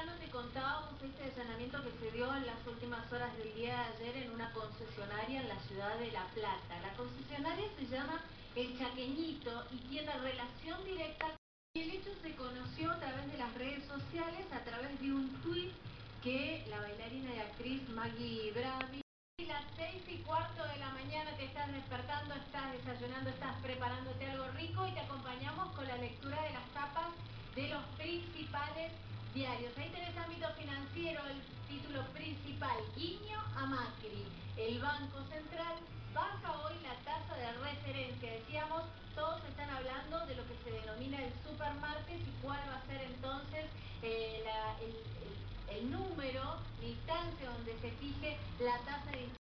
temprano te contábamos este allanamiento que se dio en las últimas horas del día de ayer en una concesionaria en la ciudad de La Plata. La concesionaria se llama El Chaqueñito y tiene relación directa. Y el hecho se conoció a través de las redes sociales, a través de un tuit que la bailarina y actriz Maggie Bravi. A las 6:15 de la mañana te estás despertando, estás desayunando, estás preparándote algo rico y te acompañamos con la lectura de las tapas de los principales diarios. Ahí tenés ámbito financiero, el título principal, guiño a Macri. El Banco Central baja hoy la tasa de referencia. Decíamos, todos están hablando de lo que se denomina el supermartes y cuál va a ser entonces el número, la instancia donde se fije la tasa de